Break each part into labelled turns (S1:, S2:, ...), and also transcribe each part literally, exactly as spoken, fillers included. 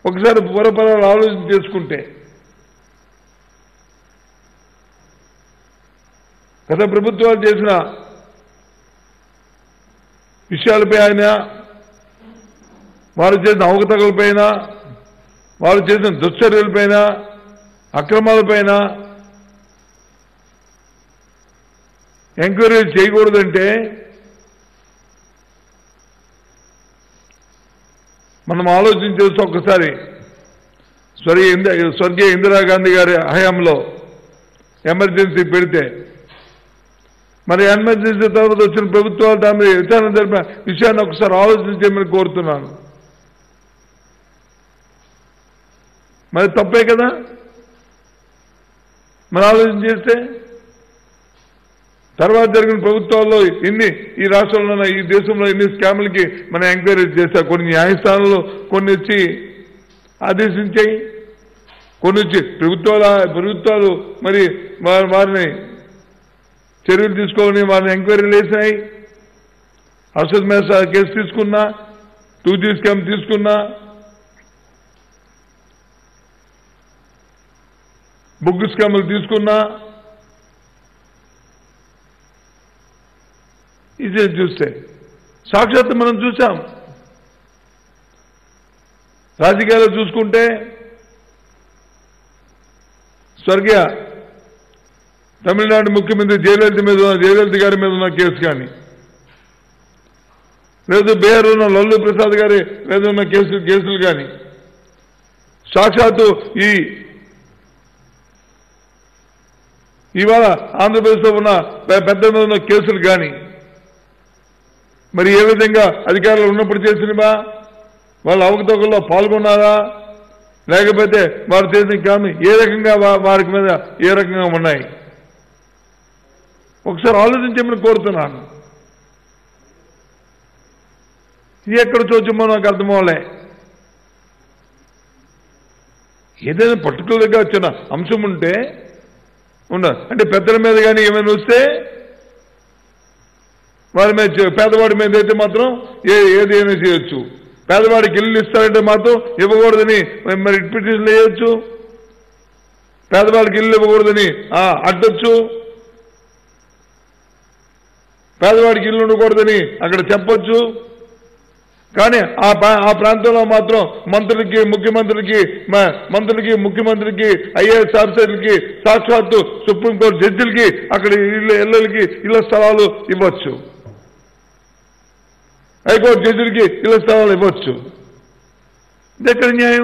S1: ఒకసారి పొరపరాలు ఆలోచన చేసుకుంటే గత ప్రభుత్వాలు చేసిన విషయాలపై ఆయన వారు చేసిన అవకతవకలపైన వారు చేసిన దుశ్చర్యలపైన అక్రమాలపైన ఎంక్వైరీ చేయకూడదంటే మనం ఆలోచన చేస్తే ఒక్కసారి స్వర్గీయ స్వర్గీయ ఇందిరాగాంధీ గారి హయాంలో ఎమర్జెన్సీ పెడితే మరి ఎమర్జెన్సీ తర్వాత వచ్చిన ప్రభుత్వాలు దాని మీద విచారణ జరిపిన విషయాన్ని ఒకసారి ఆలోచన చేయమని కోరుతున్నాను. మరి తప్పే కదా మరి ఆలోచన చేస్తే తర్వాత జరిగిన ప్రభుత్వాల్లో ఇన్ని ఈ రాష్ట్రంలో ఈ దేశంలో ఇన్ని స్కాములకి మనం ఎంక్వైరీ చేశా. కొన్ని న్యాయస్థానాల్లో కొన్ని వచ్చి ఆదేశించాయి, కొన్ని వచ్చి ప్రభుత్వాల ప్రభుత్వాలు మరి వారిని చర్యలు తీసుకోవాలని వారిని ఎంక్వైరీలు వేసినాయి. అర్షద్ మేసా కేసు తీసుకున్నా, టూ జీ స్కామ్ తీసుకున్నా, బుగ్గు స్కాములు తీసుకున్నా, ఇది చూస్తే సాక్షాత్ మనం చూసాం. రాజకీయాలు చూసుకుంటే స్వర్గీయ తమిళనాడు ముఖ్యమంత్రి జయలలిత మీద జయలలిత గారి మీద ఉన్న కేసు కానీ, లేదు బీహార్ ఉన్న లల్లు ప్రసాద్ గారి మీద ఉన్న కేసు కేసులు కానీ, సాక్షాత్తు ఈ ఇవాళ ఆంధ్రప్రదేశ్లో ఉన్న పెద్ద మీద ఉన్న కేసులు కానీ మరి ఏ విధంగా అధికారులు ఉన్నప్పుడు చేసినవా, వాళ్ళ అవకతవకల్లో పాల్గొన్నారా, లేకపోతే వారు చేసిన కానీ ఏ రకంగా వారికి మీద ఏ రకంగా ఉన్నాయి ఒకసారి ఆలోచించమని కోరుతున్నాను. ఇది ఎక్కడ చూచమో నాకు అర్థమవలే. ఏదైనా పర్టికులర్గా వచ్చిన అంశం ఉంటే ఉండ అంటే పెద్దల మీద కానీ ఏమైనా వస్తే వారి మీద పేదవాడి మీద అయితే మాత్రం ఏ ఏదైనా చేయొచ్చు. పేదవాడికి ఇల్లు ఇస్తారంటే మాత్రం ఇవ్వకూడదని మరి పిటిషన్లు వేయొచ్చు, పేదవాడికి ఇల్లు ఇవ్వకూడదని అడ్డొచ్చు, పేదవాడికి ఇల్లు ఉండకూడదని అక్కడ చెప్పొచ్చు. కానీ ఆ ఆ ప్రాంతంలో మాత్రం మంత్రులకి ముఖ్యమంత్రులకి మంత్రులకి ముఖ్యమంత్రికి ఐఏఎస్ ఆఫీసర్లకి సాక్షాత్తు సుప్రీంకోర్టు జడ్జిలకి అక్కడ ఇళ్ళ ఇళ్ళకి ఇళ్ల స్థలాలు ఇవ్వచ్చు, హైకోర్టు జడ్జిలకి ఇళ్ల స్థలాలు ఇవ్వచ్చు. ఇది ఎక్కడ న్యాయం?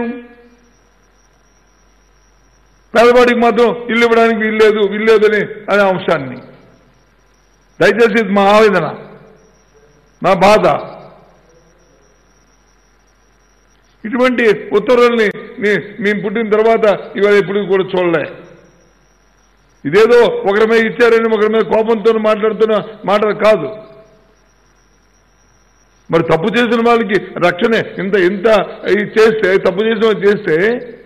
S1: పేదవాడికి మాత్రం ఇల్లు ఇవ్వడానికి వీల్లేదు వీల్లేదని అనే అంశాన్ని దయచేసి మా ఆవేదన, నా బాధ. ఇటువంటి ఉత్తర్వుల్ని మేము పుట్టిన తర్వాత ఇవాళ ఎప్పుడు కూడా చూడలే. ఇదేదో ఒకరి మీద ఇచ్చారని ఒకరి మీద కోపంతో మాట్లాడుతున్న మాట కాదు. మరి తప్పు చేసిన వాళ్ళకి రక్షణ ఇంత ఇంత చేస్తే తప్పు చేసిన వాళ్ళు చేస్తే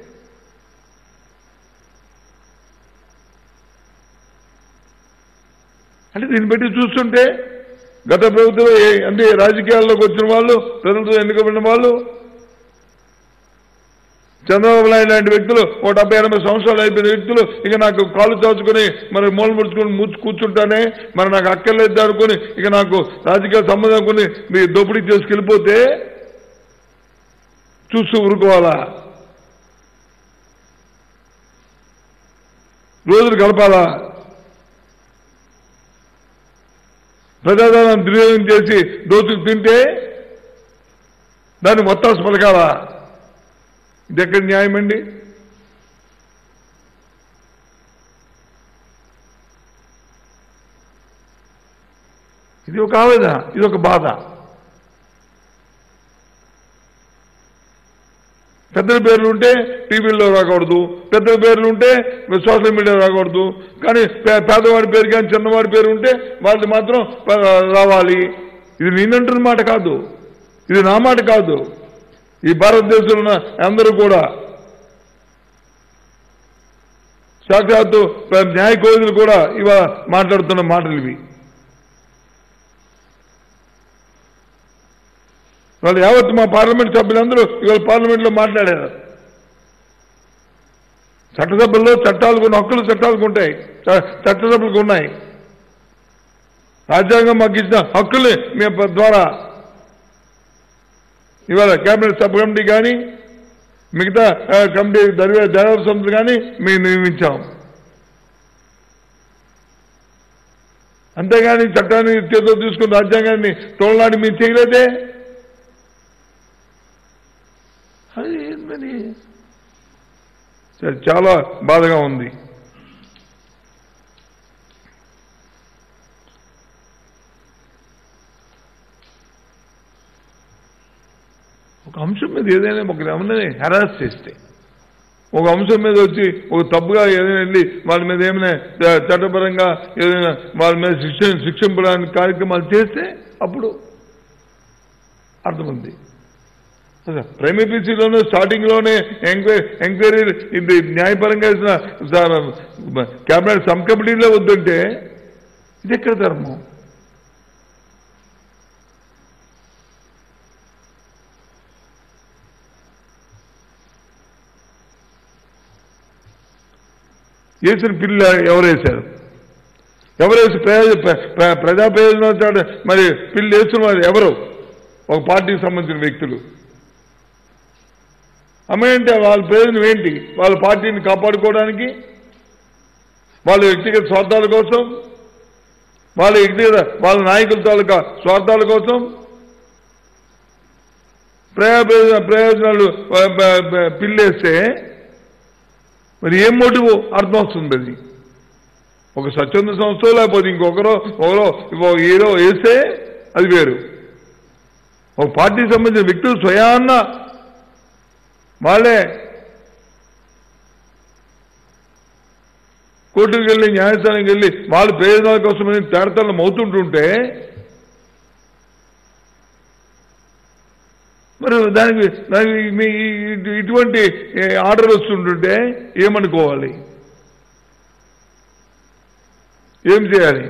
S1: అంటే దీన్ని బట్టి చూస్తుంటే గత ప్రభుత్వం అంటే రాజకీయాల్లోకి వచ్చిన వాళ్ళు, ప్రజలతో ఎన్నికబడిన వాళ్ళు, చంద్రబాబు నాయుడు లాంటి వ్యక్తులు ఒక డెబ్బై ఎనభై సంవత్సరాలు అయిపోయిన వ్యక్తులు ఇక నాకు కాలు చాచుకొని మరి మూల ముడుచుకొని మూర్చు కూర్చుంటానే మరి నాకు అక్కర్లేదు అనుకుని ఇక నాకు రాజకీయ సంబంధం అనుకుని మీ దోపిడీ చేసుకెళ్ళిపోతే చూస్తూ ఊరుకోవాలా? రోజులు గడపాలా? ప్రజాధనం దుర్వినియోగం చేసి దోచుకు తింటే దాన్ని మొత్తాసు పలకాలా? ఇది ఎక్కడ న్యాయం అండి? ఇది ఒక ఆవేదన, ఇది ఒక బాధ. పెద్దల పేర్లు ఉంటే టీవీల్లో రాకూడదు, పెద్దల పేర్లు ఉంటే సోషల్ మీడియా రాకూడదు, కానీ పేదవాడి పేరు కానీ చిన్నవాడి పేరు ఉంటే వాళ్ళది మాత్రం రావాలి. ఇది నేనంటున్న మాట కాదు, ఇది నా మాట కాదు. ఈ భారతదేశంలో ఉన్న అందరూ కూడా సాక్షాత్తు న్యాయ కోవిదులు కూడా ఇవాళ మాట్లాడుతున్న మాటలు ఇవి. వాళ్ళు యావత్ మా పార్లమెంట్ సభ్యులందరూ ఇవాళ పార్లమెంట్లో మాట్లాడారు. చట్టసభల్లో చట్టాలకు ఉన్న హక్కులు చట్టాలకు ఉంటాయి, చట్టసభలకు ఉన్నాయి. రాజ్యాంగం మాకు ఇచ్చిన హక్కులే మీ ద్వారా ఇవాళ కేబినెట్ సబ్ కమిటీ కానీ మిగతా కమిటీ దర్వే దర్యాప్తు సంస్థలు కానీ మేము నియమించాం. అంతేగాని చట్టాన్ని చేతిలో తీసుకుని రాజ్యాంగాన్ని తోలనాడి మీరు చేయలేదే. అది ఏంటని చాలా బాధగా ఉంది. ఒక అంశం మీద ఏదైనా ఒక ఏమన్నా హెరాస్ చేస్తే, ఒక అంశం మీద వచ్చి ఒక తప్పుగా ఏదైనా వెళ్ళి వాళ్ళ మీద ఏమైనా చట్టపరంగా ఏదైనా వాళ్ళ మీద శిక్ష శిక్షింపడానికి కార్యక్రమాలు చేస్తే అప్పుడు అర్థమైంది. ప్రైమరీలోనే స్టార్టింగ్లోనే ఎంక్వైరీ ఎంక్వైరీ ఇది న్యాయపరంగా కేబినెట్ సబ్ కమిటీలో వద్దంటే ఇది ఎక్కడ ధర్మం? వేసిన పిల్ల ఎవరు వేశారు? ఎవరు వేసి ప్రయోజన ప్రజా ప్రయోజనం మరి పిల్లు వేస్తున్నారు ఎవరు? ఒక పార్టీకి సంబంధించిన వ్యక్తులు. అమ్మేంటే వాళ్ళ ప్రయోజనం ఏంటి? వాళ్ళ పార్టీని కాపాడుకోవడానికి, వాళ్ళ వ్యక్తిగత స్వార్థాల కోసం, వాళ్ళ వ్యక్తిగత వాళ్ళ నాయకుల తాలూకా స్వార్థాల కోసం ప్రయోజన ప్రయోజనాలు పిల్లేస్తే మరి ఏం మోటివ్ అర్థం వస్తుంది? అది ఒక స్వచ్ఛంద సంస్థ లేకపోతే ఇంకొకరో ఒకరో ఏదో వేస్తే అది వేరు. ఒక పార్టీకి సంబంధించిన వ్యక్తులు స్వయాన్న వాళ్ళే కోర్టుకు వెళ్ళి న్యాయస్థానానికి వెళ్ళి వాళ్ళ ప్రయోజనాల కోసమని తేడతలం అవుతుంటుంటే మరి దానికి దానికి మీ ఇటువంటి ఆర్డర్ వస్తుంటుంటే ఏమనుకోవాలి? ఏం చేయాలి?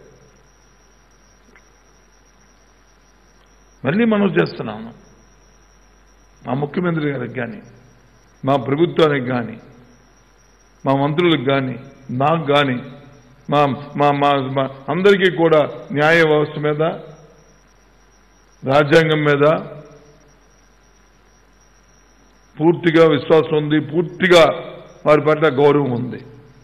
S1: మళ్ళీ మనం చేస్తున్నాము. మా ముఖ్యమంత్రి గారికి కానీ, మా ప్రభుత్వానికి కానీ, మా మంత్రులకు కానీ, నాకు కానీ, మా మా మా అందరికీ కూడా న్యాయ వ్యవస్థ మీద, రాజ్యాంగం మీద పూర్తిగా విశ్వాసం ఉంది, పూర్తిగా వారి పట్ల గౌరవం ఉంది.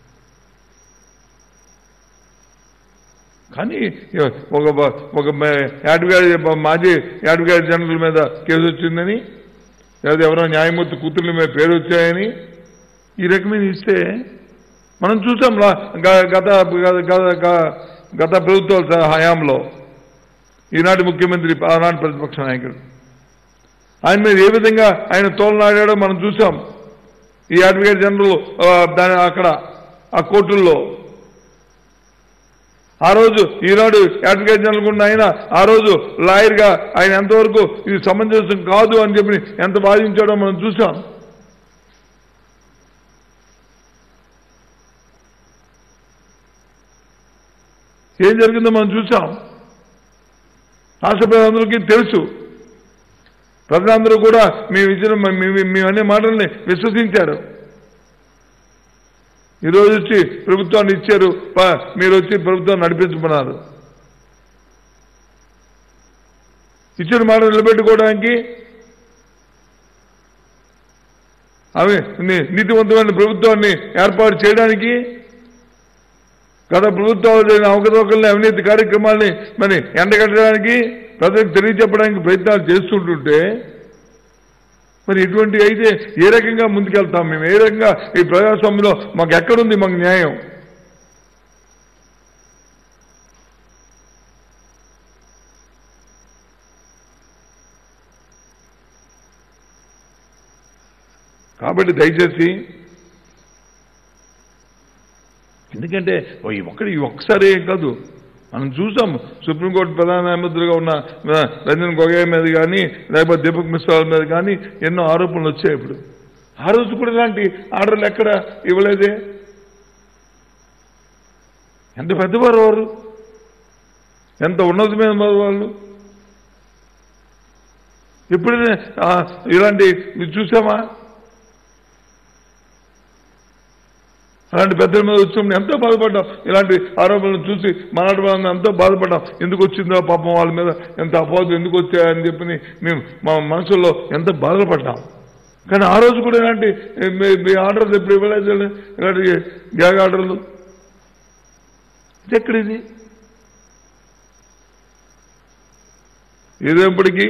S1: కానీ ఒక ఒక అడ్వకేట్ మాజీ అడ్వకేట్ జనరల్ మీద కేసు వచ్చిందని, లేదా ఎవరో న్యాయమూర్తి కూతుర్ల మీద పేరు వచ్చాయని ఈ రకమైన ఇస్తే మనం చూసాం గత గత ప్రభుత్వాల హయాంలో. ఈనాటి ముఖ్యమంత్రి, ఆనాటి ప్రతిపక్ష నాయకుడు, ఆయన మీద ఏ విధంగా ఆయన తోలనాడాడో మనం చూసాం. ఈ అడ్వకేట్ జనరల్ దాని అక్కడ ఆ కోర్టుల్లో ఆ రోజు ఈనాడు అడ్వకేట్ జనరల్ ఉన్న ఆయన ఆ రోజు లాయర్గా ఆయన ఎంతవరకు ఇది సమంజసం కాదు అని చెప్పి ఎంత బాధించాడో మనం చూసాం. ఏం జరిగిందో మనం చూసాం. రాష్ట్ర ప్రజలందరికీ తెలుసు. ప్రజలందరూ కూడా మేము ఇచ్చిన మేము అనే మాటల్ని విశ్వసించారు. ఈరోజు వచ్చి ప్రభుత్వాన్ని ఇచ్చారు, మీరు వచ్చి ప్రభుత్వాన్ని నడిపించుకున్నారు. ఇచ్చిన మాట నిలబెట్టుకోవడానికి, అవి నీతివంతమైన ప్రభుత్వాన్ని ఏర్పాటు చేయడానికి, గత ప్రభుత్వాలు జరిగిన అవకతవకల్ని, అవినీతి కార్యక్రమాల్ని మరి ఎండగట్టడానికి, ప్రజలకు తెలియచెప్పడానికి ప్రయత్నాలు చేస్తుంటుంటే మరి ఇటువంటి అయితే ఏ రకంగా ముందుకెళ్తాం మేము? ఏ రకంగా ఈ ప్రజాస్వామ్యంలో మాకు ఎక్కడుంది మాకు న్యాయం? కాబట్టి దయచేసి, ఎందుకంటే ఒక్కడి ఒక్కసారి కాదు, మనం చూసాం. సుప్రీంకోర్టు ప్రధాన న్యాయమూర్తిగా ఉన్న రంజన్ గొగోయ్ మీద కానీ, లేకపోతే దీపక్ మిశ్రా మీద కానీ ఎన్నో ఆరోపణలు వచ్చాయి. ఇప్పుడు ఆ రోజు కూడా ఇలాంటి ఆర్డర్లు ఎక్కడ ఇవ్వలేదే. ఎంత పెద్దవారు వారు, ఎంత ఉన్నతమైన వాళ్ళు. ఎప్పుడైనా ఇలాంటి చూసామా? అలాంటి పెద్దల మీద వచ్చినప్పుడు ఎంతో బాధపడ్డాం. ఇలాంటి ఆరోపణలు చూసి మనాటి వాళ్ళని ఎంతో బాధపడ్డాం. ఎందుకు వచ్చిందో పాపం వాళ్ళ మీద ఎంత అపోహలు ఎందుకు వచ్చాయని చెప్పి మేము మా మనసులో ఎంతో బాధపడ్డాం. కానీ ఆ రోజు కూడా ఇలాంటి మీ ఆర్డర్లు ఎప్పుడు ఇవ్వలేదు, ఇలాంటి గ్యాగ్ ఆర్డర్లు. ఇది ఎక్కడిది? ఏదేపటికీ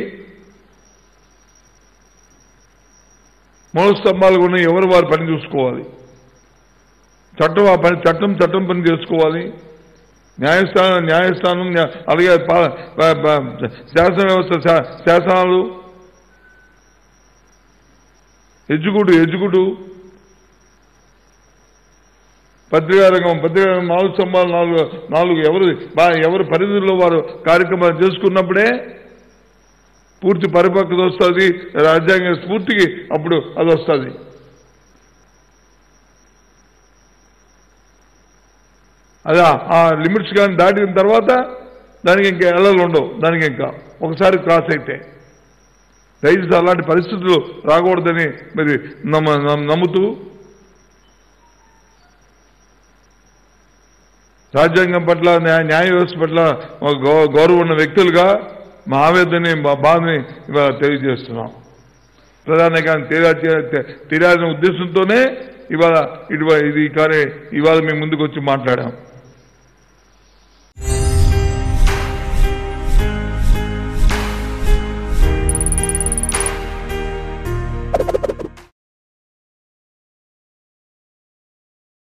S1: మూల స్తంభాలు ఉన్నాయి, ఎవరు వారి పని చూసుకోవాలి. చట్టం ఆ పని చట్టం చట్టం పని చేసుకోవాలి. న్యాయస్థానం న్యాయస్థానం అలాగే శాసన వ్యవస్థ శాసనాలు, ఎగ్జిక్యూటివ్ ఎగ్జిక్యూటివ్ పత్రికా రంగం పత్రికా రంగం నాలుగు స్తంభాలు నాలుగు నాలుగు ఎవరు ఎవరు పరిధిలో వారు కార్యక్రమాలు చేసుకున్నప్పుడే పూర్తి పరిపక్వత వస్తుంది, రాజ్యాంగ స్ఫూర్తికి అప్పుడు అది వస్తుంది. అదే ఆ లిమిట్స్ కానీ దాటిన తర్వాత దానికి ఇంకా ఎల్లలు ఉండవు. దానికి ఇంకా ఒకసారి క్రాస్ అయితే దయచేసి అలాంటి పరిస్థితులు రాకూడదని మరి నమ్ముతూ రాజ్యాంగం పట్ల న్యాయ వ్యవస్థ పట్ల గౌరవం ఉన్న వ్యక్తులుగా మా ఆవేదనని మా బాధని ఇవాళ తెలియజేస్తున్నాం. ప్రధానంగా తీరాల్సిన ఉద్దేశంతోనే ఇవాళ ఇటు ఇది కానీ ఇవాళ మేము ముందుకు వచ్చి మాట్లాడాం.